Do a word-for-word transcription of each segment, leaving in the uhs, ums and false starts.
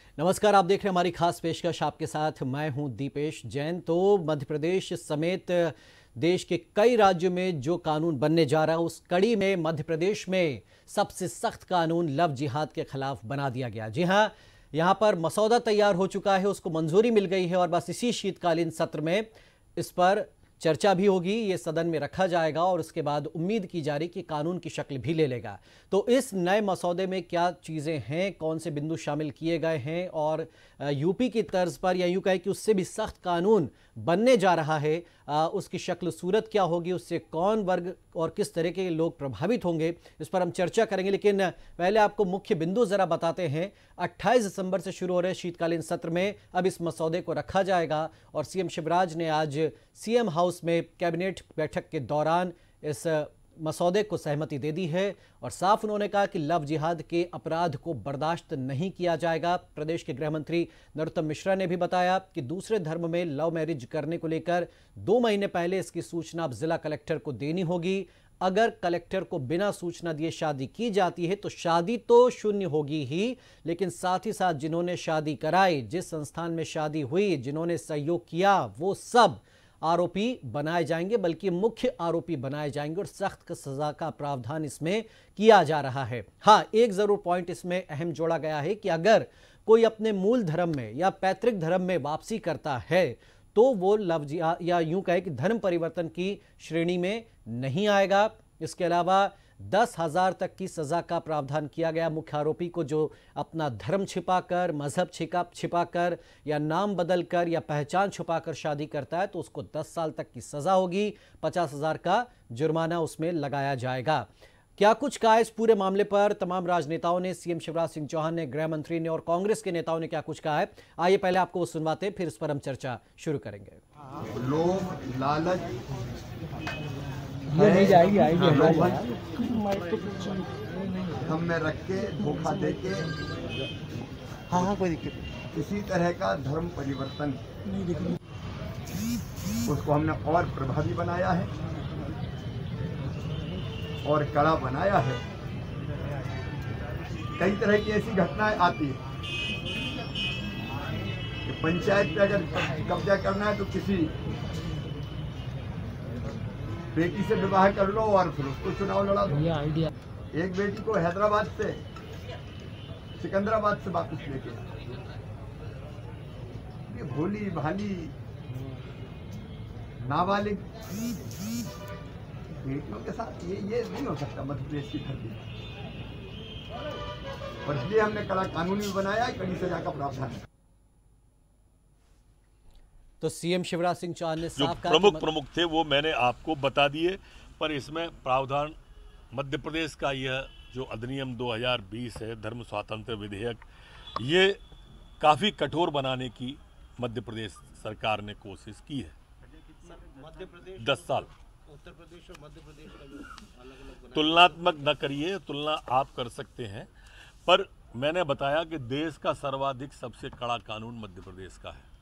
नमस्कार, आप देख रहे हैं हमारी खास पेशकश। आपके साथ मैं हूं दीपेश जैन। तो मध्य प्रदेश समेत देश के कई राज्यों में जो कानून बनने जा रहा है, उस कड़ी में मध्य प्रदेश में सबसे सख्त कानून लव जिहाद के खिलाफ बना दिया गया। जी हां, यहां पर मसौदा तैयार हो चुका है, उसको मंजूरी मिल गई है और बस इसी शीतकालीन सत्र में इस पर चर्चा भी होगी, ये सदन में रखा जाएगा और उसके बाद उम्मीद की जा रही कि कानून की शक्ल भी ले लेगा। तो इस नए मसौदे में क्या चीज़ें हैं, कौन से बिंदु शामिल किए गए हैं और यूपी की तर्ज पर या यूं कहे कि उससे भी सख्त कानून बनने जा रहा है, आ, उसकी शक्ल सूरत क्या होगी, उससे कौन वर्ग और किस तरह के लोग प्रभावित होंगे, इस पर हम चर्चा करेंगे। लेकिन पहले आपको मुख्य बिंदु ज़रा बताते हैं। अट्ठाईस दिसंबर से शुरू हो रहे शीतकालीन सत्र में अब इस मसौदे को रखा जाएगा और सीएम शिवराज ने आज सीएम हाउस में कैबिनेट बैठक के दौरान इस मसौदे को सहमति दे दी है और साफ उन्होंने कहा कि लव जिहाद के अपराध को बर्दाश्त नहीं किया जाएगा। प्रदेश के गृह मंत्री नरोत्तम मिश्रा ने भी बताया कि दूसरे धर्म में लव मैरिज करने को लेकर दो महीने पहले इसकी सूचना अब जिला कलेक्टर को देनी होगी। अगर कलेक्टर को बिना सूचना दिए शादी की जाती है तो शादी तो शून्य होगी ही, लेकिन साथ ही साथ जिन्होंने शादी कराई, जिस संस्थान में शादी हुई, जिन्होंने सहयोग किया, वो सब आरोपी बनाए जाएंगे, बल्कि मुख्य आरोपी बनाए जाएंगे और सख्त सजा का प्रावधान इसमें किया जा रहा है। हाँ, एक जरूर पॉइंट इसमें अहम जोड़ा गया है कि अगर कोई अपने मूल धर्म में या पैतृक धर्म में वापसी करता है तो वो लव जिहाद या यूं कहे कि धर्म परिवर्तन की श्रेणी में नहीं आएगा। इसके अलावा दस हजार तक की सजा का प्रावधान किया गया मुख्य आरोपी को जो अपना धर्म छिपाकर, मजहब छिपा छिपाकर या नाम बदलकर या पहचान छुपाकर शादी करता है तो उसको दस साल तक की सजा होगी, पचास हजार का जुर्माना उसमें लगाया जाएगा। क्या कुछ कहा इस पूरे मामले पर तमाम राजनेताओं ने, सीएम शिवराज सिंह चौहान ने, गृह मंत्री ने और कांग्रेस के नेताओं ने क्या कुछ कहा है, आइए पहले आपको वो सुनवाते हैं, फिर इस पर हम चर्चा शुरू करेंगे। लोभ, लालच ये नहीं जाएगी, आएगी हम में रख के, धोखा दे के, हाँ हाँ कोई दिक्कत किसी तरह का धर्म परिवर्तन नहीं दिक्कत, उसको हमने और प्रभावी बनाया है और कड़ा बनाया है। कई तरह की ऐसी घटनाएं आती है कि पंचायत पे अगर कब्जा करना है तो किसी बेटी से विवाह कर लो और फिर उसको चुनाव लड़ा दो। ये आइडिया एक बेटी को हैदराबाद से सिकंदराबाद से वापस लेके, ये भोली भाली नाबालिग बेटियों के साथ ये ये नहीं हो सकता मध्य प्रदेश की धरती पर। और इसलिए हमने कड़ा कानून भी बनाया है, कड़ी सजा का प्रावधान है। तो सीएम शिवराज सिंह चौहान ने जो साफ कहा प्रमुख कि प्रमुख थे वो मैंने आपको बता दिए, पर इसमें प्रावधान मध्य प्रदेश का यह जो अधिनियम दो हज़ार बीस है, धर्म स्वातंत्र विधेयक, ये काफ़ी कठोर बनाने की मध्य प्रदेश सरकार ने कोशिश की है। मध्य प्रदेश दस साल उत्तर प्रदेश और मध्य प्रदेश का जो अलग अलग तुलनात्मक न करिए, तुलना आप कर सकते हैं, पर मैंने बताया कि देश का सर्वाधिक सबसे कड़ा कानून मध्य प्रदेश का है।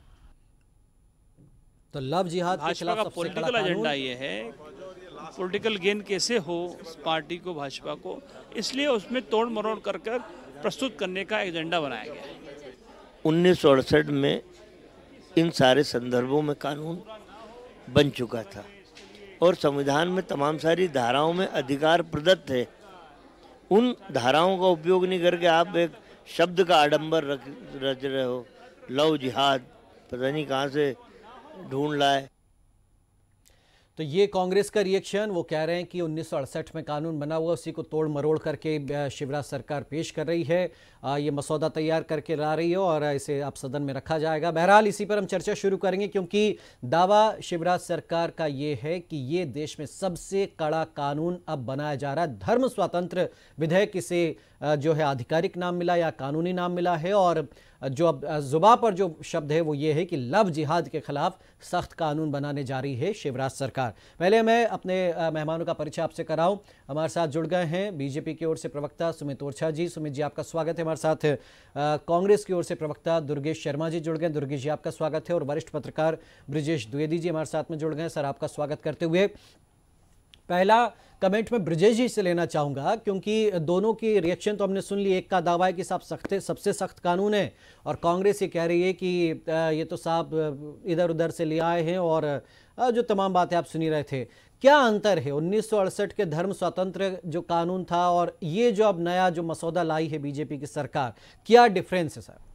तो लव जिहाद के भाजपा खिलाफ का सबसे पॉलिटिकल कड़ा कानून। एजेंडा ये है, पॉलिटिकल गेन कैसे हो पार्टी को, भाजपा को, इसलिए उसमें तोड़ मरोड़ कर कर प्रस्तुत करने का एजेंडा बनाया गया है। उन्नीस सौ अड़सठ में इन सारे संदर्भों में कानून बन चुका था और संविधान में तमाम सारी धाराओं में अधिकार प्रदत्त है। उन धाराओं का उपयोग नहीं करके आप एक शब्द का आडंबर रख रच रहे हो, लव जिहाद, पता नहीं कहाँ से ढूंढ लाए। तो ये कांग्रेस का रिएक्शन, वो कह रहे हैं कि उन्नीस सौ अड़सठ में कानून बना हुआ, उसी को तोड़ मरोड़ करके शिवराज सरकार पेश कर रही है, ये मसौदा तैयार करके ला रही है और इसे अब सदन में रखा जाएगा। बहरहाल इसी पर हम चर्चा शुरू करेंगे क्योंकि दावा शिवराज सरकार का ये है कि ये देश में सबसे कड़ा कानून अब बनाया जा रहा है। धर्म स्वतंत्र विधेयक इसे जो है आधिकारिक नाम मिला या कानूनी नाम मिला है और जो अब जुबान पर जो शब्द है वो ये है कि लव जिहाद के खिलाफ सख्त कानून बनाने जा रही है शिवराज सरकार। पहले मैं अपने मेहमानों का परिचय आपसे कराऊं। हमारे साथ जुड़ गए हैं बीजेपी की ओर से प्रवक्ता सुमित ओरछा जी। सुमित जी, आपका स्वागत है। हमारे साथ कांग्रेस की ओर से प्रवक्ता दुर्गेश शर्मा जी जुड़ गए। दुर्गेश जी, आपका स्वागत है। और वरिष्ठ पत्रकार ब्रिजेश द्विवेदी जी हमारे साथ में जुड़ गए। सर, आपका स्वागत करते हुए पहला कमेंट में ब्रजेश जी से लेना चाहूँगा, क्योंकि दोनों की रिएक्शन तो हमने सुन ली। एक का दावा है कि साहब सख्त सबसे सख्त कानून है, और कांग्रेस ये कह रही है कि ये तो साहब इधर उधर से ले आए हैं, और जो तमाम बातें आप सुनी रहे थे। क्या अंतर है उन्नीस सौ अड़सठ के धर्म स्वतंत्र जो कानून था और ये जो अब नया जो मसौदा लाई है बीजेपी की सरकार, क्या डिफरेंस है सर?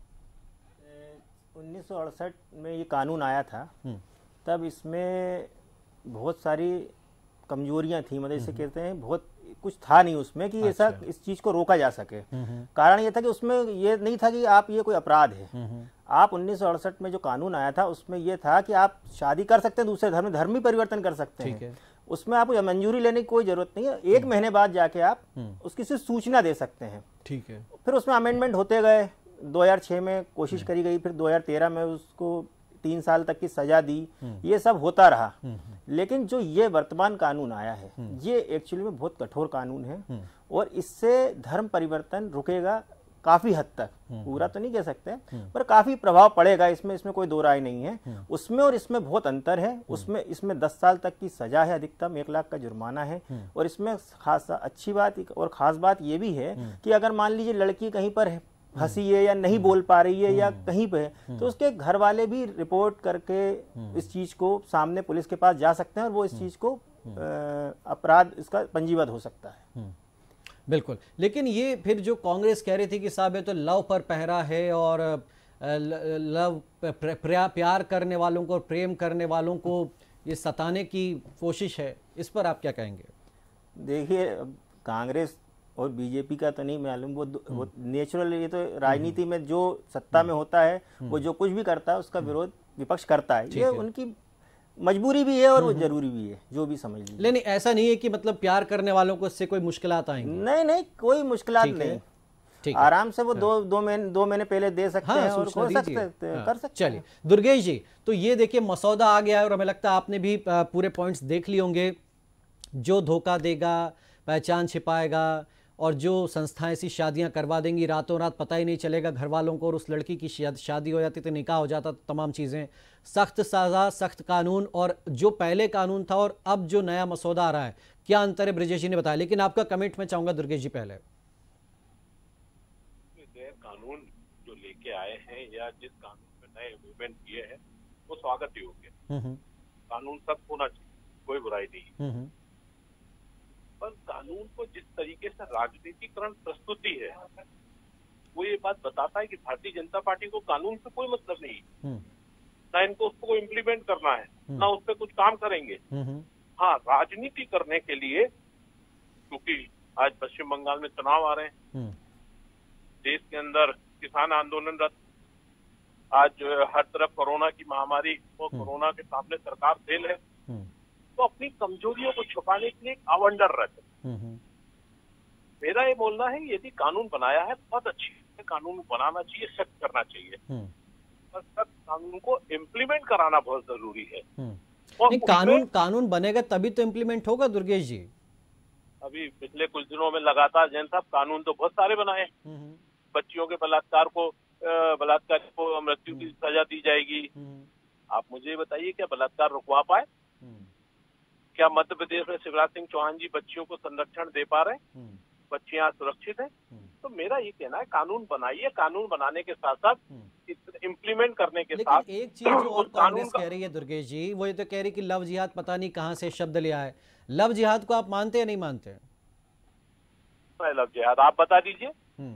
उन्नीस सौ अड़सठ में ये कानून आया था, तब इसमें बहुत सारी कमजोरियां थी, मतलब इसे कहते हैं बहुत कुछ था नहीं उसमें कि ऐसा अच्छा। इस चीज को रोका जा सके। कारण ये था कि उसमें ये नहीं था कि आप ये कोई अपराध है। आप उन्नीस सौ अड़सठ में जो कानून आया था उसमें ये था कि आप शादी कर सकते हैं दूसरे धर्म में, धर्मी परिवर्तन कर सकते हैं, उसमें आपको मंजूरी लेने की कोई जरूरत नहीं है। एक महीने बाद जाके आप उसकी सिर्फ सूचना दे सकते हैं। ठीक है। फिर उसमें अमेंडमेंट होते गए, दो हज़ार छह में कोशिश करी गई, फिर दो हज़ार तेरह में उसको तीन साल तक की सजा दी, ये सब होता रहा। लेकिन जो ये वर्तमान कानून आया है ये एक्चुअली में बहुत कठोर कानून है, और इससे धर्म परिवर्तन रुकेगा काफी हद तक, पूरा तो नहीं कह सकते पर काफी प्रभाव पड़ेगा इसमें, इसमें कोई दो राय नहीं है। उसमें और इसमें बहुत अंतर है। उसमें इसमें दस साल तक की सजा है, अधिकतम एक लाख का जुर्माना है, और इसमें खास अच्छी बात और खास बात ये भी है कि अगर मान लीजिए लड़की कहीं पर है हंसी है या नहीं बोल पा रही है या कहीं पे है, तो उसके घर वाले भी रिपोर्ट करके इस चीज को सामने पुलिस के पास जा सकते हैं, और वो इस चीज को अपराध इसका पंजीबद्ध हो सकता है। बिल्कुल। लेकिन ये फिर जो कांग्रेस कह रही थी कि साहब ये तो लव पर पहरा है, और लव प्यार करने वालों को, प्रेम करने वालों को ये सताने की कोशिश है, इस पर आप क्या कहेंगे? देखिए, कांग्रेस और बीजेपी का तो नहीं मालूम, वो, वो नेचुरल, ये तो राजनीति में जो सत्ता में होता है वो जो कुछ भी करता है उसका विरोध विपक्ष करता है, ये उनकी मजबूरी भी है और वो जरूरी भी है, जो भी समझ लीजिए। लेकिन ऐसा नहीं है कि मतलब प्यार करने वालों को इससे कोई मुश्किलात आएंगी? नहीं नहीं, कोई मुश्किलात नहीं, ठीक आराम से वो दो दो महीने दो महीने पहले दे सकते हैं और हो सकते कर सकते। चलिए दुर्गेश जी, तो ये देखिए मसौदा आ गया है, और हमें लगता है आपने भी पूरे पॉइंट्स देख लिए होंगे। जो धोखा देगा, पहचान छिपाएगा, और जो संस्थाएं ऐसी शादियां करवा देंगी रातों रात, पता ही नहीं चलेगा घर वालों को, और उस लड़की की शादी हो जाती तो निकाह हो जाता, तमाम चीज़ें। सख्त सजा, सख्त कानून, और जो पहले कानून था और अब जो नया मसौदा आ रहा है, क्या अंतर है ब्रजेश जी ने बताया, लेकिन आपका कमेंट में चाहूंगा दुर्गेश जी पहले। कानून जो लेके आए हैं या जिस कानून में नए अमेंडमेंट किए हैं वो स्वागत योग्य है। कानून सख्त होना चाहिए, कोई बुराई नहीं, पर कानून को जिस तरीके से राजनीतिकरण प्रस्तुति है वो ये बात बताता है कि भारतीय जनता पार्टी को कानून से कोई मतलब नहीं, ना इनको उसको इम्प्लीमेंट करना है, ना उस पर कुछ काम करेंगे। हाँ, राजनीति करने के लिए, क्योंकि आज पश्चिम बंगाल में चुनाव आ रहे हैं, देश के अंदर किसान आंदोलनरत, आज जो है हर तरफ कोरोना की महामारी, वो कोरोना के सामने सरकार फेल है, तो अपनी कमजोरियों को छुपाने के लिए एक अवंडर रहते। मेरा ये बोलना है यदि कानून बनाया है बहुत अच्छी है, कानून बनाना चाहिए, सख्त करना चाहिए, पर सख्त कानून को इम्प्लीमेंट कराना बहुत जरूरी है। नहीं, कानून कानून बनेगा तभी तो इम्प्लीमेंट होगा दुर्गेश जी। अभी पिछले कुछ दिनों में लगातार जैन साहब कानून तो बहुत सारे बनाए, बच्चियों के बलात्कार को बलात्कार को मृत्यु की सजा दी जाएगी। आप मुझे बताइए क्या बलात्कार रुकवा पाए? क्या मध्य प्रदेश में शिवराज सिंह चौहान जी बच्चियों को संरक्षण दे पा रहे हैं? बच्चियां सुरक्षित हैं? तो मेरा ये कहना है कानून बनाइए, कानून बनाने के साथ साथ इम्प्लीमेंट करने के साथ। एक चीज जो और कांग्रेस कह रही है दुर्गेश जी, वो ये तो कह रही कि लव जिहाद पता नहीं कहां से शब्द लिया है। लव जिहाद को आप मानते या नहीं मानते? लव जिहाद आप बता दीजिए,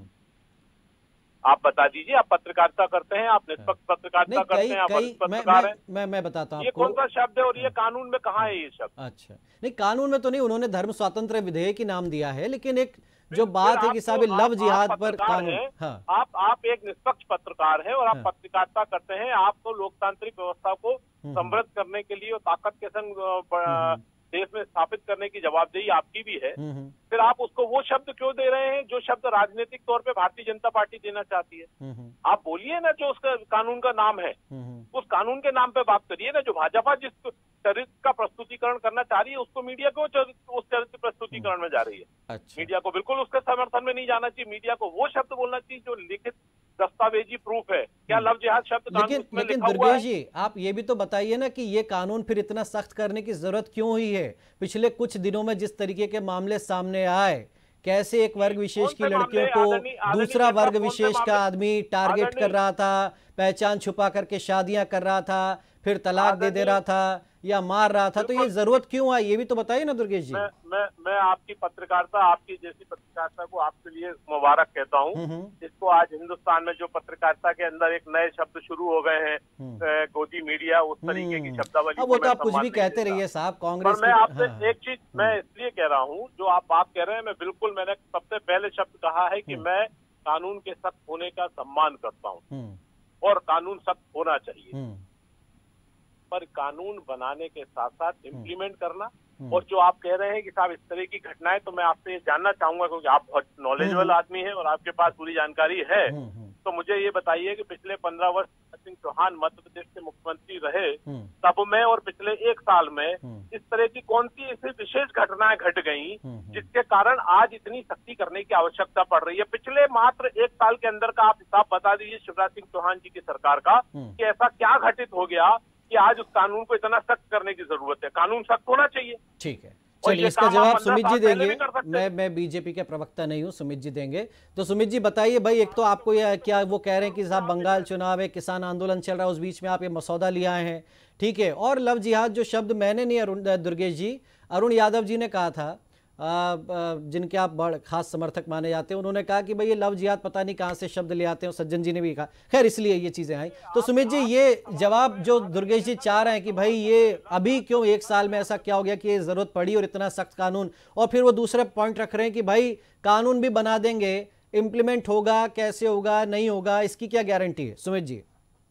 आप बता दीजिए। आप पत्रकारिता करते हैं, आप निष्पक्ष पत्रकारिता करते हैं, आप पत्रकार हैं। मैं मैं बताता हूं ये कौन सा शब्द है और ये कानून में कहाँ है ये शब्द? अच्छा, नहीं कानून में तो नहीं, उन्होंने धर्म स्वातंत्र विधेयक ही नाम दिया है, लेकिन एक जो बात है कि साहब लव जिहाद पर कानून। हाँ। आप आप एक निष्पक्ष पत्रकार है और आप पत्रकारिता करते हैं, आपको लोकतांत्रिक व्यवस्था को समृद्ध करने के लिए और ताकत के संग देश में स्थापित करने की जवाबदेही आपकी भी है। फिर आप उसको वो शब्द क्यों दे रहे हैं जो शब्द राजनीतिक तौर पे भारतीय जनता पार्टी देना चाहती है? आप बोलिए ना जो उसका कानून का नाम है, उस कानून के नाम पे बात करिए ना। जो भाजपा जिस चरित्र का प्रस्तुतिकरण करना चाह रही है उसको मीडिया को उस चरित्र प्रस्तुतिकरण में जा रही है। अच्छा। मीडिया को बिल्कुल उसके समर्थन में नहीं जाना चाहिए, मीडिया को वो शब्द बोलना चाहिए जो लिखित दस्तावेजी प्रूफ है। क्या लव जिहाद शब्द कानून लेकिन में लेकिन लिखा हुआ दुर्गेश है? जी, आप ये भी तो बताइए ना कि ये कानून फिर इतना सख्त करने की जरूरत क्यों हुई है? पिछले कुछ दिनों में जिस तरीके के मामले सामने आए, कैसे एक वर्ग विशेष की कौन से लड़कियों मामले? को आदरणीय- आदरणीय दूसरा नेता, वर्ग कौन से विशेष का मामले? आदमी टारगेट कर आदरणीय- रहा था, पहचान छुपा करके शादियां कर रहा था, फिर तलाक दे दे रहा था या मार रहा था, तो ये जरूरत क्यों आई, ये भी तो बताइए ना दुर्गेश जी। मैं मैं मैं आपकी पत्रकारिता, आपकी जैसी पत्रकारिता को आपके लिए मुबारक कहता हूँ। इसको आज हिंदुस्तान में जो पत्रकारिता के अंदर एक नए शब्द शुरू हो गए हैं, अ, गोदी मीडिया, उस तरीके की शब्दावली अब वो को तो मैं आप कुछ सम्मान भी नहीं कहते देता। रहिए साहब, पर कांग्रेस मैं की- आपसे हाँ। एक चीज मैं इसलिए कह रहा हूँ, जो आप बात कह रहे हैं, मैं बिल्कुल, मैंने सबसे पहले शब्द कहा है कि मैं कानून के सख्त होने का सम्मान करता हूँ और कानून सख्त होना चाहिए, पर कानून बनाने के साथ साथ इम्प्लीमेंट करना। और जो आप कह रहे हैं कि साहब इस तरह की घटनाएं, तो मैं आपसे ये जानना चाहूंगा, क्योंकि आप बहुत नॉलेजेबल आदमी हैं और आपके पास पूरी जानकारी है, तो मुझे ये बताइए कि पिछले पंद्रह वर्ष सिंह चौहान मध्य प्रदेश के मुख्यमंत्री रहे, तब में और पिछले एक साल में इस तरह की कौन सी ऐसी विशेष घटनाएं घट गई जिसके कारण आज इतनी सख्ती करने की आवश्यकता पड़ रही है? पिछले मात्र एक साल के अंदर का आप हिसाब बता दीजिए शिवराज सिंह चौहान जी की सरकार का, कि ऐसा क्या घटित हो गया कि आज उस कानून को इतना सख्त करने की जरूरत है। कानून सख्त होना चाहिए। ठीक है, और चलिए ये इसका काम आप जवाब पंद्रह सुमित जी साल पहले देंगे। भी कर सकते मैं मैं बीजेपी के प्रवक्ता नहीं हूं, सुमित जी देंगे। तो सुमित जी बताइए भाई, एक तो आपको ये क्या वो कह रहे हैं कि साहब बंगाल चुनाव है, किसान आंदोलन चल रहा है, उस बीच में आप ये मसौदा ले आए हैं, ठीक है। और लव जिहाद जो शब्द मैंने नहीं, अरुण दुर्गेश जी, अरुण यादव जी ने कहा था, आ, आ, जिनके आप बड़ खास समर्थक माने जाते हैं, उन्होंने कहा कि भाई ये लव जिहाद पता नहीं कहाँ से शब्द ले आते हैं, सज्जन जी ने भी कहा, खैर इसलिए ये चीजें आई। तो सुमित जी, ये जवाब जो दुर्गेश जी चाह रहे हैं कि भाई ये अभी क्यों एक साल में ऐसा क्या हो गया कि ये जरूरत पड़ी और इतना सख्त कानून, और फिर वो दूसरा पॉइंट रख रहे हैं कि भाई कानून भी बना देंगे, इम्प्लीमेंट होगा कैसे होगा नहीं होगा, इसकी क्या गारंटी है? सुमित जी।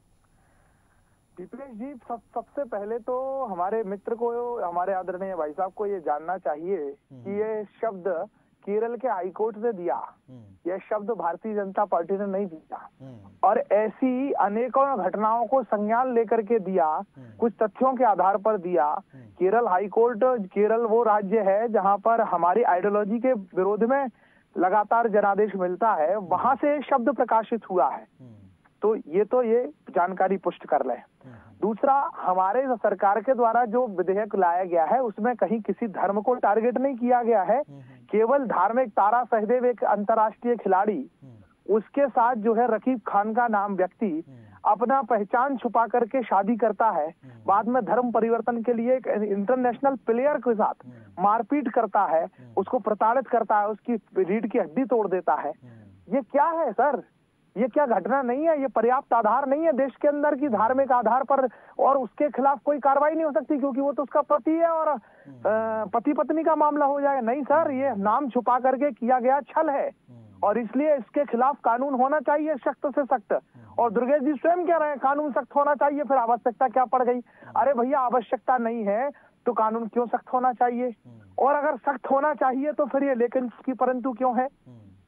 दीपेश जी, सब सबसे पहले तो हमारे मित्र को, हमारे आदरणीय भाई साहब को ये जानना चाहिए कि ये शब्द केरल के हाईकोर्ट ने दिया, यह शब्द भारतीय जनता पार्टी ने नहीं दिया, और ऐसी अनेकों घटनाओं को संज्ञान लेकर के दिया, कुछ तथ्यों के आधार पर दिया। केरल हाईकोर्ट, केरल वो राज्य है जहां पर हमारी आइडियोलॉजी के विरोध में लगातार जनादेश मिलता है, वहां से शब्द प्रकाशित हुआ है। तो ये तो ये जानकारी पुष्ट कर लें। दूसरा, हमारे सरकार के द्वारा जो विधेयक लाया गया है उसमें कहीं किसी धर्म को टारगेट नहीं किया गया है, केवल धार्मिक तारा सहदेव एक अंतर्राष्ट्रीय खिलाड़ी, उसके साथ जो है रकीब खान का नाम व्यक्ति अपना पहचान छुपा करके शादी करता है, बाद में धर्म परिवर्तन के लिए एक इंटरनेशनल प्लेयर के साथ मारपीट करता है, उसको प्रताड़ित करता है, उसकी रीढ़ की हड्डी तोड़ देता है। ये क्या है सर? ये क्या घटना नहीं है? ये पर्याप्त आधार नहीं है देश के अंदर की धार्मिक आधार पर, और उसके खिलाफ कोई कार्रवाई नहीं हो सकती क्योंकि वो तो उसका पति है और पति पत्नी का मामला हो जाएगा? नहीं सर, ये नाम छुपा करके किया गया छल है, और इसलिए इसके खिलाफ कानून होना चाहिए सख्त से सख्त। और दुर्गेश जी स्वयं कह रहे हैं कानून सख्त होना चाहिए, फिर आवश्यकता क्या पड़ गई? अरे भैया, आवश्यकता नहीं है तो कानून क्यों सख्त होना चाहिए? और अगर सख्त होना चाहिए तो फिर ये लेकिन की परंतु क्यों है?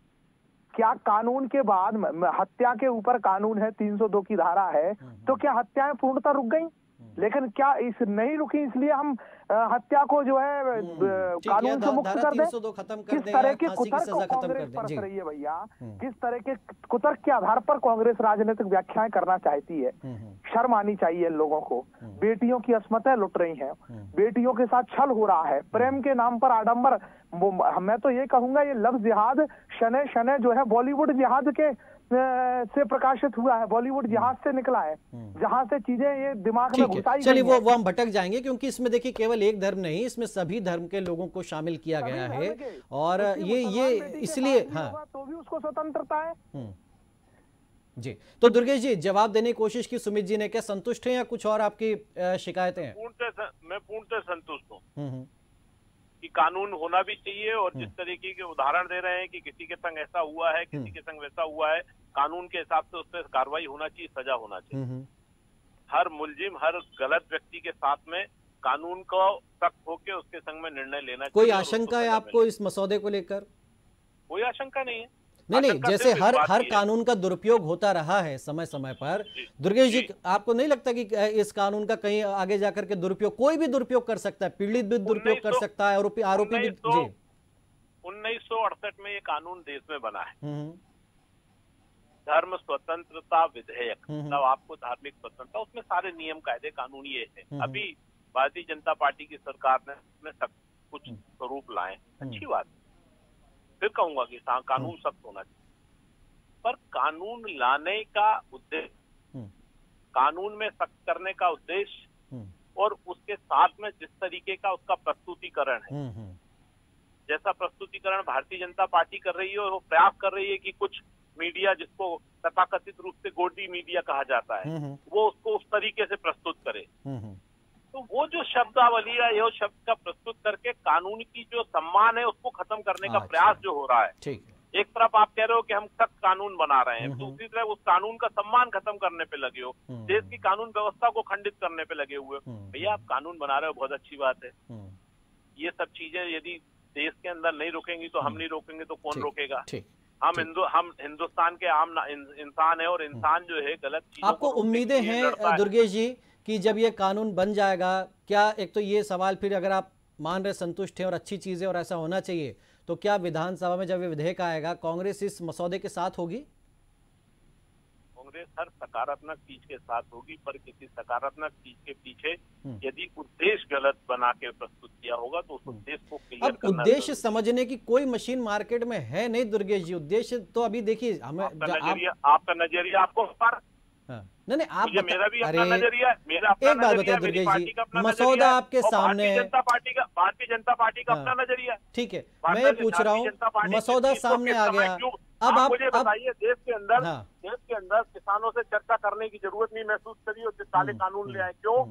क्या कानून के बाद हत्या के ऊपर कानून है, तीन सौ दो की धारा है, तो क्या हत्याएं पूर्णतः रुक गई? लेकिन क्या इस नहीं रुकी इसलिए हम हत्या को जो है कानून से मुक्त कर दें? किस तरह के कुतर्क को कांग्रेस बरत रही है भैया, किस तरह के कुतर्क के आधार पर कांग्रेस राजनीतिक व्याख्याएं करना चाहती है? शर्म आनी चाहिए लोगों को। बेटियों की अस्मतें लुट रही हैं, बेटियों के साथ छल हो रहा है, प्रेम के नाम पर आडंबर। मैं तो ये कहूंगा ये लफ्ज जिहाद शने शने जो है बॉलीवुड जिहाद के से प्रकाशित हुआ है, बॉलीवुड जिहाद से निकला है, जहां से चीजें ये दिमाग में घुसाई। चलिए वो वो हम भटक जाएंगे, क्योंकि इसमें देखिए केवल एक धर्म नहीं, इसमें सभी धर्म के लोगों को शामिल किया गया है, और ये ये इसलिए हाँ तो भी उसको स्वतंत्रता है जी। तो दुर्गेश जी, जवाब देने की कोशिश की सुमित जी ने, क्या संतुष्ट हैं या कुछ और आपकी शिकायतें हैं? पूर्णतः मैं पूर्णतः संतुष्ट हूँ कि कानून होना भी चाहिए, और जिस तरीके के उदाहरण दे रहे हैं कि किसी के संग ऐसा हुआ है, किसी के संग वैसा हुआ है, कानून के हिसाब से उस पर कार्रवाई होना चाहिए, सजा होना चाहिए। हर मुलजिम, हर गलत व्यक्ति के साथ में कानून को सख्त होकर उसके संग में निर्णय लेना चाहिए। कोई आशंका है आपको इस मसौदे को लेकर? कोई आशंका नहीं है। नहीं नहीं, जैसे हर हर कानून का दुरुपयोग होता रहा है समय समय पर, दुर्गेश जी, आपको नहीं लगता कि इस कानून का कहीं आगे जाकर के दुरुपयोग, कोई भी दुरुपयोग कर सकता है, पीड़ित भी दुरुपयोग कर सकता है, आरोपी आरोपी भी? जी, उन्नीस सौ अड़सठ में ये कानून देश में बना है, धर्म स्वतंत्रता विधेयक, मतलब आपको धार्मिक स्वतंत्रता, उसमें सारे नियम कायदे कानून ये है। अभी भारतीय जनता पार्टी की सरकार ने इसमें सब कुछ स्वरूप लाए, अच्छी बात। फिर कहूंगा कि कानून सख्त होना चाहिए, पर कानून लाने का उद्देश्य, कानून में सख्त करने का उद्देश्य और उसके साथ में जिस तरीके का उसका प्रस्तुतिकरण है, जैसा प्रस्तुतिकरण भारतीय जनता पार्टी कर रही है, वो प्रयास कर रही है कि कुछ मीडिया, जिसको तथाकथित रूप से गोदी मीडिया कहा जाता है, वो उसको उस तरीके से प्रस्तुत करे। तो वो जो शब्दावली है, ये शब्द का प्रस्तुत करके कानून की जो सम्मान है उसको खत्म करने का प्रयास जो हो रहा है। ठीक है। एक तरफ आप कह रहे हो कि हम सख्त कानून बना रहे हैं, दूसरी तरफ उस कानून का सम्मान खत्म करने पे लगे हो, देश की कानून व्यवस्था को खंडित करने पे लगे हुए हो। भैया आप कानून बना रहे हो, बहुत अच्छी बात है। ये सब चीजें यदि देश के अंदर नहीं रोकेंगी तो हम नहीं रोकेंगे तो कौन रोकेगा? हम हिंदू हम हिंदुस्तान के आम इंसान है, और इंसान जो है गलत चीजों आपको उम्मीदें हैं दुर्गेश जी कि जब ये कानून बन जाएगा, क्या एक तो ये सवाल, फिर अगर आप मान रहे संतुष्ट हैं और अच्छी चीज है और ऐसा होना चाहिए, तो क्या विधानसभा में जब ये विधेयक आएगा कांग्रेस इस मसौदे के साथ होगी? कांग्रेस हर सकारात्मक चीज के साथ होगी, पर किसी सकारात्मक चीज के पीछे यदि उद्देश्य गलत बना के प्रस्तुत किया होगा तो उस उद्देश्य को क्लियर करना। अब उद्देश्य समझने की कोई मशीन मार्केट में है नहीं दुर्गेश जी। उद्देश्य तो अभी देखिए हमें आपका नजरिया आपका नजरिया आपको नहीं नहीं आप बता, मेरा भी अपना नजरिया, मेरा अपना एक बात बताइए दुर्गेश जी, मसौदा आपके सामने है, जनता पार्टी का भारतीय जनता पार्टी का अपना नजरिया, ठीक है, मैं ये पूछ रहा हूँ मसौदा सामने आ गया, अब आप मुझे बताइए, देश के अंदर देश के अंदर किसानों से चर्चा करने की जरूरत नहीं महसूस करी और साले कानून ले आए, क्यों?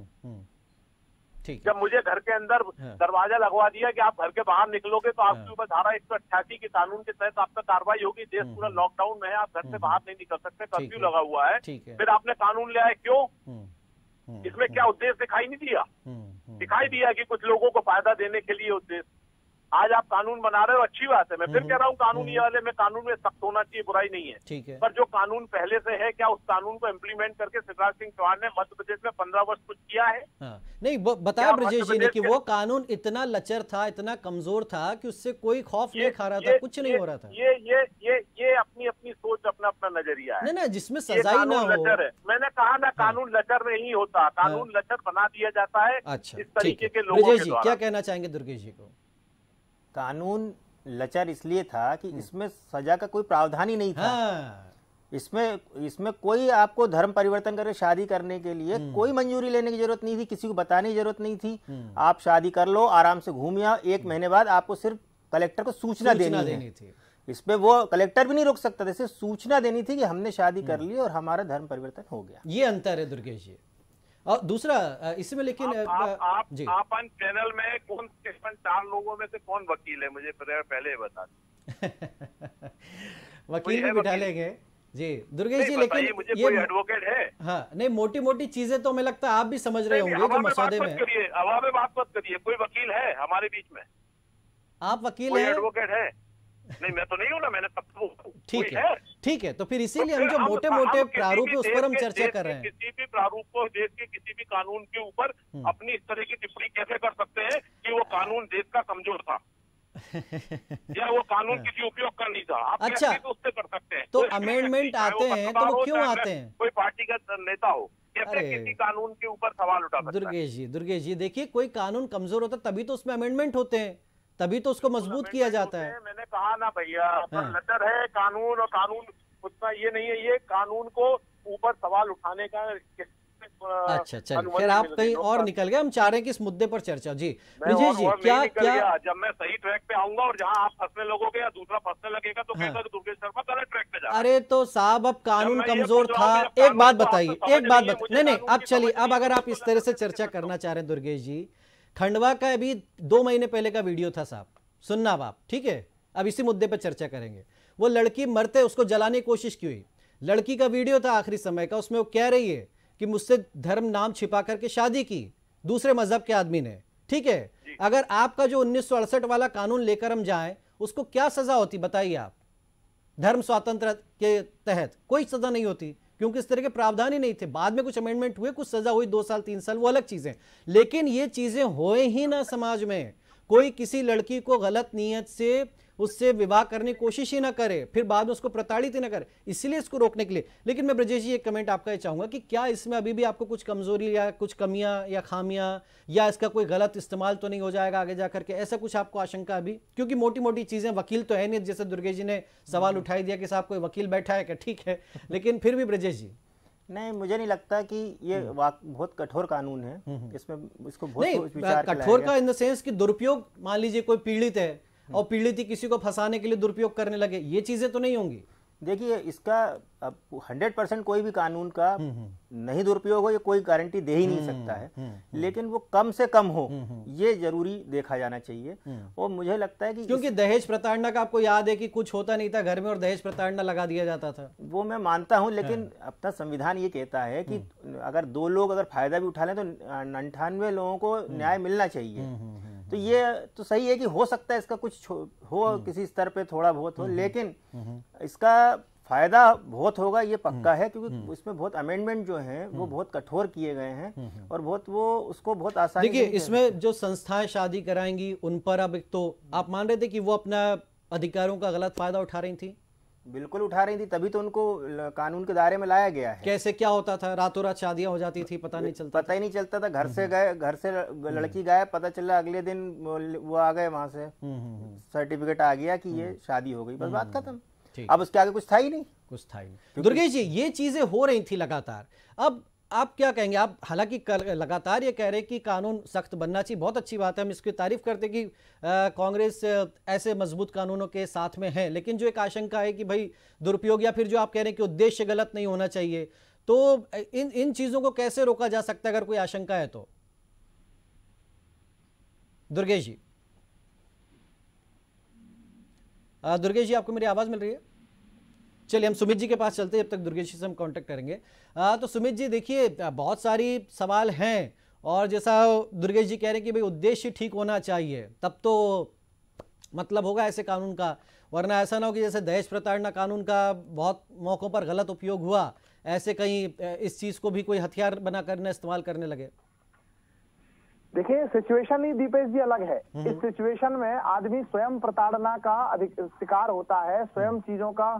जब मुझे घर के अंदर दरवाजा लगवा दिया कि आप घर के बाहर निकलोगे तो आपके ऊपर धारा एक सौ अट्ठासी के कानून के तहत आप पर कार्रवाई होगी, देश पूरा लॉकडाउन में है, आप घर से बाहर नहीं निकल सकते, कर्फ्यू लगा हुआ है, फिर आपने कानून ले आए, क्यों? इसमें क्या उद्देश्य दिखाई नहीं दिया? दिखाई दिया कि कुछ लोगों को फायदा देने के लिए उद्देश्य। आज आप कानून बना रहे हो, अच्छी बात है, मैं फिर कह रहा हूँ कानून ये वाले में कानून में सख्त होना चाहिए, बुराई नहीं है, ठीक है। पर जो कानून पहले से है, क्या उस कानून को इम्प्लीमेंट करके शिवराज सिंह चौहान ने मध्य प्रदेश में पंद्रह वर्ष कुछ किया है? हाँ। नहीं बताया ब्रजेश जी ने कि वो कानून इतना लचर था, इतना कमजोर था कि उससे कोई खौफ नहीं खा रहा था, कुछ नहीं हो रहा था। ये ये ये ये अपनी अपनी सोच, अपना अपना नजरिया है। नहीं नहीं, जिसमें सजा ही ना हो। मैंने कहा ना, कानून लचर नहीं होता, कानून लचर बना दिया जाता है अच्छा, इस तरीके के लोगों के द्वारा। क्या कहना चाहेंगे दुर्गेश जी को? कानून लचर इसलिए था कि इसमें सजा का कोई प्रावधान ही नहीं था। हाँ। इसमें इसमें कोई आपको धर्म परिवर्तन करके शादी करने के लिए कोई मंजूरी लेने की जरूरत नहीं थी, किसी को बताने की जरूरत नहीं थी। आप शादी कर लो, आराम से घूम आओ, एक महीने बाद आपको सिर्फ कलेक्टर को सूचना देनी, देनी थी। इसमें वो कलेक्टर भी नहीं रोक सकता था, इसे सूचना देनी थी कि हमने शादी कर ली और हमारा धर्म परिवर्तन हो गया। ये अंतर है दुर्गेश जी। और दूसरा इसमें लेकिन आप, आप, आप, जी आपन चैनल में कौन से चार लोगों में से कौन वकील है, मुझे पहले बता दें। वकील भी बिठा लेंगे जी दुर्गेश जी, लेकिन मुझे ये कोई एडवोकेट है? हाँ नहीं, मोटी मोटी चीजें तो हमें लगता है आप भी समझ रहे होंगे जो मसौदे में। हवा में बात मत करिए, कोई वकील है हमारे बीच में? आप वकील हैं? एडवोकेट है? नहीं, मैं तो नहीं हूँ ना, मैंने तब तो ठीक है, ठीक है, तो फिर इसीलिए हम जो मोटे मोटे प्रारूप है उस पर हम चर्चा कर रहे हैं। किसी भी प्रारूप को, देश के किसी भी कानून के ऊपर अपनी इस तरह की टिप्पणी कैसे कर सकते हैं कि वो कानून देश का कमजोर था या वो कानून किसी उपयोग का नहीं था? आप अच्छा, तो उससे कर सकते हैं। तो अमेंडमेंट आते हैं तो वो क्यों आते हैं? कोई पार्टी का नेता हो, कैसे किसी कानून के ऊपर सवाल उठा सकता है? दुर्गेश जी, दुर्गेश जी देखिए, कोई कानून कमजोर होता तभी तो उसमें अमेंडमेंट होते हैं, तभी तो उसको मजबूत किया जाता है। मैंने कहा ना भैया, लचर है कानून, और कानून उतना ये नहीं है, ये कानून को ऊपर सवाल उठाने का। अच्छा चलिए, फिर आप कहीं और निकल गए, हम चाह रहे हैं कि इस मुद्दे पर चर्चा। जी ब्रजेश जी, क्या क्या जब मैं सही ट्रैक पे आऊंगा और जहां आप फंसने लगोगे या दूसरा फंसने लगेगा तो कहता कि दुर्गेश शर्मा गलत ट्रैक पे जा। अरे तो साहब, अब कानून कमजोर था, एक बात बताइए, एक बात बताइए, नहीं नहीं अब चलिए, अब अगर आप इस तरह से चर्चा करना चाह रहे हैं दुर्गेश जी, खंडवा का अभी दो महीने पहले का वीडियो था साहब, सुनना आप, ठीक है? अब इसी मुद्दे पर चर्चा करेंगे। वो लड़की मरते उसको जलाने की कोशिश की हुई, लड़की का वीडियो था आखिरी समय का, उसमें वो कह रही है कि मुझसे धर्म नाम छिपा करके शादी की दूसरे मजहब के आदमी ने, ठीक है? अगर आपका जो उन्नीस सौ अड़सठ वाला कानून लेकर हम जाएं, उसको क्या सजा होती बताइए आप? धर्म स्वातंत्र के तहत कोई सजा नहीं होती, क्योंकि इस तरह के प्रावधान ही नहीं थे। बाद में कुछ अमेंडमेंट हुए, कुछ सजा हुई, दो साल तीन साल, वो अलग चीजें, लेकिन ये चीजें होए ही ना समाज में। कोई किसी लड़की को गलत नीयत से उससे विवाह करने की कोशिश ही ना करे, फिर बाद में उसको प्रताड़ित ही ना करे, इसीलिए इसको रोकने के लिए। लेकिन मैं ब्रजेश जी एक कमेंट आपका ये चाहूंगा कि क्या इसमें अभी भी आपको कुछ कमजोरी या कुछ कमियां या खामियां या इसका कोई गलत इस्तेमाल तो नहीं हो जाएगा आगे जाकर के, ऐसा कुछ आपको आशंका अभी? क्योंकि मोटी मोटी चीजें, वकील तो है नहीं, जैसे दुर्गेश जी ने सवाल उठाई दिया कि साहब कोई वकील बैठा है क्या, ठीक है, लेकिन फिर भी ब्रजेश जी नहीं, मुझे नहीं लगता कि ये बहुत कठोर कानून है, इसमें इसको बहुत नहीं, विचार कठोर का इन द सेंस कि दुरुपयोग, मान लीजिए कोई पीड़ित है और पीड़ित ही किसी को फंसाने के लिए दुरुपयोग करने लगे, ये चीजें तो नहीं होंगी। देखिए, इसका अब हंड्रेड परसेंट कोई भी कानून का नहीं दुरुपयोग हो, ये कोई गारंटी दे ही नहीं सकता है, लेकिन वो कम से कम हो, ये जरूरी देखा जाना चाहिए। और मुझे लगता है कि क्योंकि दहेज प्रताड़ना का आपको याद है कि कुछ होता नहीं था घर में और दहेज प्रताड़ना लगा दिया जाता था, वो मैं मानता हूं, लेकिन अपना संविधान ये कहता है कि अगर दो लोग अगर फायदा भी उठा लें तो अंठानवे लोगों को न्याय मिलना चाहिए। तो ये तो सही है कि हो सकता है इसका कुछ हो किसी स्तर पे थोड़ा बहुत हो, लेकिन इसका फायदा बहुत होगा ये पक्का है, क्योंकि इसमें बहुत अमेंडमेंट जो हैं वो बहुत कठोर किए गए हैं और बहुत वो उसको बहुत आसानी। देखिए, इसमें जो संस्थाएं शादी कराएंगी उन पर अब तो आप मान रहे थे कि वो अपना अधिकारों का गलत फायदा उठा रही थी? बिल्कुल उठा रही थी, तभी तो उनको कानून के दायरे में लाया गया है। कैसे क्या होता था? रातों रात शादियां हो जाती थी, पता नहीं चलता पता ही नहीं चलता था। घर से गए, घर से लड़की गए, पता चला अगले दिन वो आ गए, वहां से सर्टिफिकेट आ गया कि ये शादी हो गई, बस बात खत्म। अब उसके आगे कुछ था ही नहीं, कुछ था ही नहीं। दुर्गेश जी, ये चीजें हो रही थी लगातार, अब आप क्या कहेंगे? आप हालांकि लगातार ये कह रहे कि कानून सख्त बनना चाहिए, बहुत अच्छी बात है, हम इसकी तारीफ करते कि कांग्रेस ऐसे मजबूत कानूनों के साथ में है, लेकिन जो एक आशंका है कि भाई दुरुपयोग या फिर जो आप कह रहे हैं कि उद्देश्य गलत नहीं होना चाहिए, तो इन इन चीजों को कैसे रोका जा सकता है अगर कोई आशंका है तो? दुर्गेश जी, दुर्गेश जी आपको मेरी आवाज मिल रही है? चलिए हम सुमित जी के पास चलते हैं, जब तक दुर्गेश जी से हम कांटेक्ट करेंगे। आ, तो सुमित जी देखिए, बहुत सारी सवाल हैं और जैसा दुर्गेश जी कह रहे हैं कि भाई उद्देश्य ठीक होना चाहिए, तब तो मतलब होगा ऐसे कानून का, वरना ऐसा ना हो कि जैसे दहेज प्रताड़ना कानून का बहुत मौकों पर गलत उपयोग हुआ, ऐसे कहीं इस चीज को भी कोई हथियार बना करना इस्तेमाल करने लगे। देखिए, सिचुएशन ही दीपेश जी अलग है। इस सिचुएशन में आदमी स्वयं प्रताड़ना का अधिक शिकार होता है, स्वयं चीजों का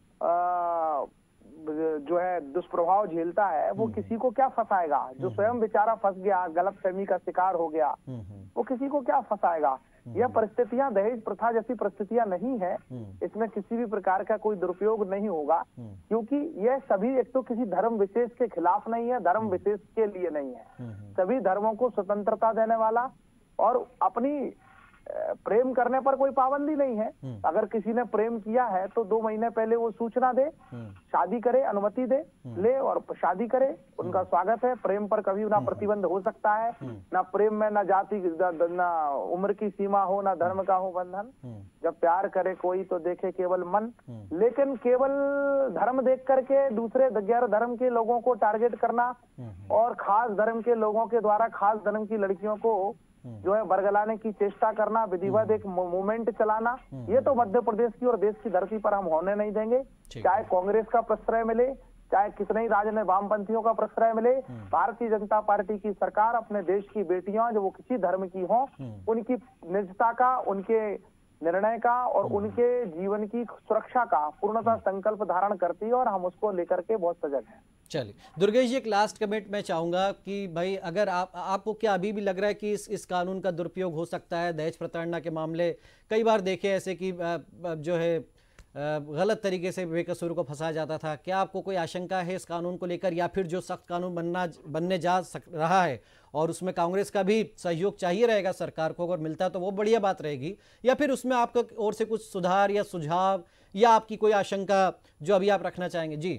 आ, जो है दुष्प्रभाव झेलता है, वो किसी को क्या फंसाएगा? जो स्वयं बेचारा फंस गया, गलत फहमी का शिकार हो गया, वो किसी को क्या फंसाएगा? यह परिस्थितियां दहेज प्रथा जैसी परिस्थितियां नहीं है, इसमें किसी भी प्रकार का कोई दुरुपयोग नहीं होगा, क्योंकि यह सभी, एक तो किसी धर्म विशेष के खिलाफ नहीं है, धर्म विशेष के लिए नहीं है, सभी धर्मों को स्वतंत्रता देने वाला, और अपनी प्रेम करने पर कोई पाबंदी नहीं है। अगर किसी ने प्रेम किया है तो दो महीने पहले वो सूचना दे, शादी करे, अनुमति दे, ले और शादी करे, उनका स्वागत है। प्रेम पर कभी ना प्रतिबंध हो सकता है, ना प्रेम में ना जाति, ना उम्र की सीमा हो, ना धर्म का हो बंधन। जब प्यार करे कोई तो देखे केवल मन, लेकिन केवल धर्म देख करके दूसरे गैर धर्म के लोगों को टारगेट करना और खास धर्म के लोगों के द्वारा खास धर्म की लड़कियों को जो है बरगलाने की चेष्टा करना, विधिवत एक मूवमेंट चलाना, ये तो मध्य प्रदेश की और देश की धरती पर हम होने नहीं देंगे। चाहे कांग्रेस का प्रश्रय मिले, चाहे कितने ही राजनीतिक वामपंथियों का प्रश्रय मिले, भारतीय जनता पार्टी की सरकार अपने देश की बेटियां जो वो किसी धर्म की हों, उनकी निजता का, उनके निर्णय का और उनके जीवन की सुरक्षा का पूर्णतः संकल्प धारण करती है और हम उसको लेकर के बहुत सजग हैं। चलिए दुर्गेश जी, एक लास्ट कमेंट मैं चाहूंगा कि भाई अगर आप आपको क्या अभी भी लग रहा है कि इस इस कानून का दुरुपयोग हो सकता है? दहेज प्रताड़ना के मामले कई बार देखे ऐसे कि जो है गलत तरीके से बेकसूर को फंसाया जाता था, क्या आपको कोई आशंका है इस कानून को लेकर, या फिर जो सख्त कानून बनना बनने जा सक रहा है और उसमें कांग्रेस का भी सहयोग चाहिए रहेगा सरकार को, अगर मिलता है तो वो बढ़िया बात रहेगी, या फिर उसमें आपका ओर से कुछ सुधार या सुझाव या आपकी कोई आशंका जो अभी आप रखना चाहेंगे? जी,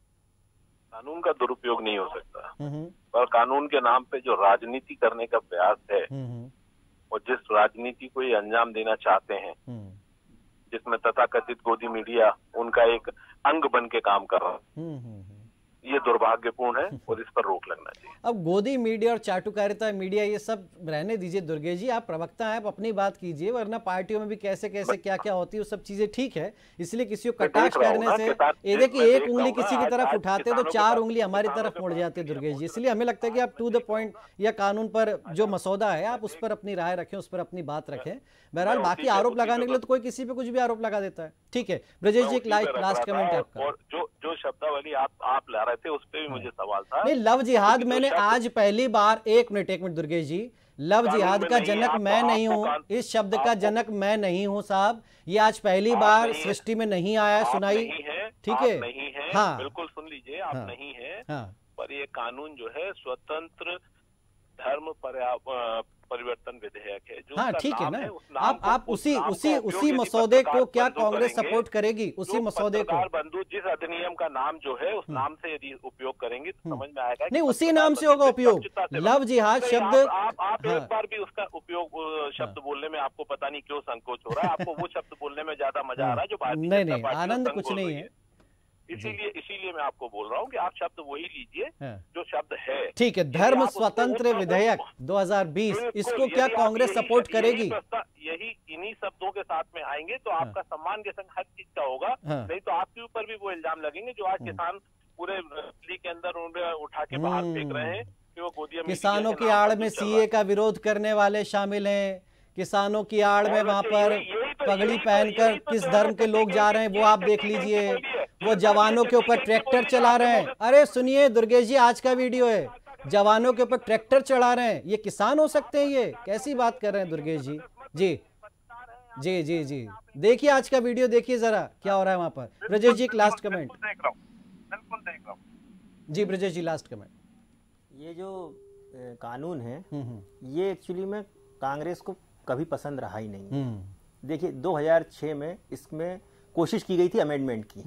कानून का दुरुपयोग नहीं हो सकता, पर कानून के नाम पे जो राजनीति करने का प्रयास है और जिस राजनीति को ये अंजाम देना चाहते हैं, जिसमें तथाकथित गोदी मीडिया उनका एक अंग बन के काम कर रहा है, ये दुर्भाग्यपूर्ण है और इस पर रोक लगना चाहिए। अब गोदी मीडिया और चाटुकारिता मीडिया ये सब रहने दीजिए दुर्गेश जी, आप प्रवक्ता हैं, आप अपनी बात कीजिए, वरना पार्टियों में भी कैसे कैसे क्या क्या होती है वो सब चीजें ठीक है, इसलिए किसी को कटाक्ष करने से ये देखिए एक उंगली किसी की तरफ उठाते तो चार उंगली हमारी तरफ मुड़ जाती है दुर्गेश जी। इसलिए हमें लगता है कि आप टू द पॉइंट या कानून पर जो मसौदा है आप उस पर अपनी राय रखें, उस पर अपनी बात रखें। बहरहाल बाकी आरोप लगाने के लिए तो कोई किसी पे कुछ भी आरोप लगा देता है। ठीक है ब्रजेश जी, एक लास्ट कमेंट है आपका। और जो जो शब्दावली आप आप ला रहे थे उस पे भी मुझे सवाल था। नहीं, लव जिहाद मैंने आज पहली बार, एक मिनट एक मिनट दुर्गेश जी, लव जिहाद का जनक मैं नहीं हूँ, इस शब्द का जनक मैं नहीं हूँ साहब, ये आज पहली बार सृष्टि में नहीं आया, सुनाई। ठीक है, नहीं है, हाँ बिल्कुल सुन लीजिए, आप हाँ, नहीं है, हाँ, पर ये कानून जो है स्वतंत्र धर्म परिवर्तन विधेयक है जो हाँ ठीक है ना। आप आप को, उसी उसी उसी मसौदे को क्या कांग्रेस सपोर्ट करेगी? उसी मसौदे को बंधु जिस अधिनियम का नाम जो है उस नाम से यदि उपयोग करेंगे तो समझ में आएगा। नहीं, उसी नाम से होगा उपयोग। लव जिहाद शब्द आप आप एक बार भी उसका उपयोग शब्द बोलने में आपको पता नहीं क्यों संकोच हो रहा है, आपको वो शब्द बोलने में ज्यादा मजा आ रहा है जो भारतीय नहीं नहीं आनंद कुछ नहीं है। इसीलिए इसीलिए मैं आपको बोल रहा हूँ कि आप शब्द वही लीजिए जो शब्द है। ठीक है, धर्म स्वतंत्र विधेयक दो हज़ार बीस, इसको क्या कांग्रेस सपोर्ट करेगी? यही इन्हीं शब्दों के साथ में आएंगे तो आपका सम्मान के संग हर चीज का होगा, नहीं तो आपके ऊपर भी वो इल्जाम लगेंगे जो आज किसान पूरे दिल्ली के अंदर उन्हें उठा के बाहर फेंक रहे हैं कि वो गोदिया किसानों की आड़ में सीए का विरोध करने वाले शामिल हैं, किसानों की आड़ में वहां पर पगड़ी पहनकर किस धर्म के लोग जा रहे हैं वो आप देख लीजिए, वो जवानों के ऊपर ट्रैक्टर चला रहे हैं। अरे सुनिए दुर्गेश जी, आज का वीडियो है, जवानों के ऊपर ट्रैक्टर चला रहे हैं, ये किसान हो सकते हैं? ये कैसी बात कर रहे हैं दुर्गेश जी? जी जी जी जी देखिए आज का वीडियो, देखिए जरा क्या हो रहा है वहां पर। Brajesh ji, last comment. बिल्कुल देख रहा हूं जी ब्रजेश जी, लास्ट कमेंट। ये जो ए, कानून है ये एक्चुअली में कांग्रेस को कभी पसंद रहा ही नहीं। देखिए दो हज़ार छह में इसमें कोशिश की गई थी अमेंडमेंट की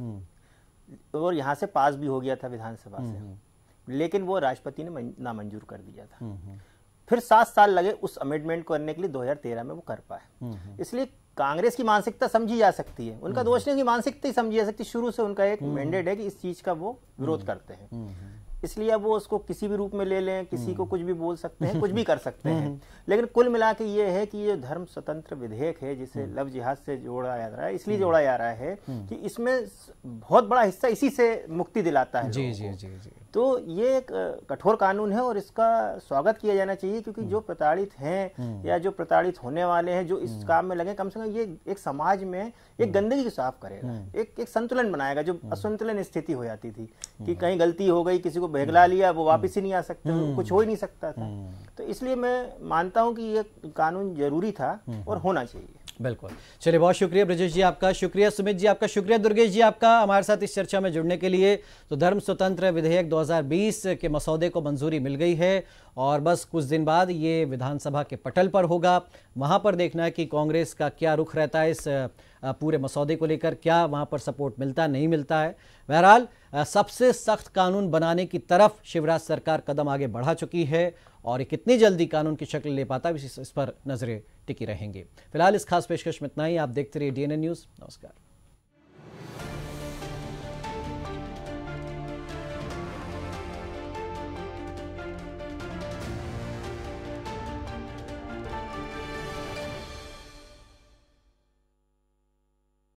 और यहाँ से पास भी हो गया था विधानसभा से, लेकिन वो राष्ट्रपति ने नामंजूर कर दिया था। फिर सात साल लगे उस अमेंडमेंट को करने के लिए, दो हज़ार तेरह में वो कर पाए। इसलिए कांग्रेस की मानसिकता समझी जा सकती है, उनका दोष नहीं, मानसिकता ही समझी जा सकती। शुरू से उनका एक मैंडेट है कि इस चीज का वो विरोध करते हैं, इसलिए अब वो उसको किसी भी रूप में ले लें, किसी को कुछ भी बोल सकते हैं, कुछ भी कर सकते हैं। लेकिन कुल मिला के ये है कि ये धर्म स्वतंत्र विधेयक है जिसे लव जिहाद से जोड़ा जा रहा है, इसलिए जोड़ा जा रहा है कि इसमें बहुत बड़ा हिस्सा इसी से मुक्ति दिलाता है। जी जी जी जी तो ये एक कठोर कानून है और इसका स्वागत किया जाना चाहिए, क्योंकि जो प्रताड़ित हैं या जो प्रताड़ित होने वाले हैं जो इस काम में लगे, कम से कम ये एक समाज में एक गंदगी को साफ करेगा, एक एक संतुलन बनाएगा। जो असंतुलन स्थिति हो जाती थी कि कहीं गलती हो गई, किसी को भेगला लिया, वो वापस ही नहीं आ सकता, कुछ हो ही नहीं सकता था। तो इसलिए मैं मानता हूं कि ये कानून जरूरी था और होना चाहिए। बिल्कुल। चलिए, बहुत शुक्रिया ब्रजेश जी आपका, शुक्रिया सुमित जी आपका, शुक्रिया दुर्गेश जी आपका हमारे साथ इस चर्चा में जुड़ने के लिए। तो धर्म स्वतंत्र विधेयक दो हज़ार बीस के मसौदे को मंजूरी मिल गई है और बस कुछ दिन बाद ये विधानसभा के पटल पर होगा। वहां पर देखना है कि कांग्रेस का क्या रुख रहता है इस पूरे मसौदे को लेकर, क्या वहां पर सपोर्ट मिलता नहीं मिलता है। बहरहाल सबसे सख्त कानून बनाने की तरफ शिवराज सरकार कदम आगे बढ़ा चुकी है और ये कितनी जल्दी कानून की शक्ल ले पाता है इस पर नजरें टिकी रहेंगी। फिलहाल इस खास पेशकश में इतना ही। आप देखते रहिए डी एन एन न्यूज़। नमस्कार।